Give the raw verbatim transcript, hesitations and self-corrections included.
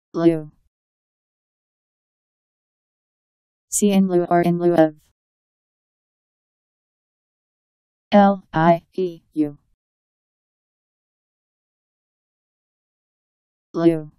Lieu. See in lieu or in lieu of. L I E U. Lieu.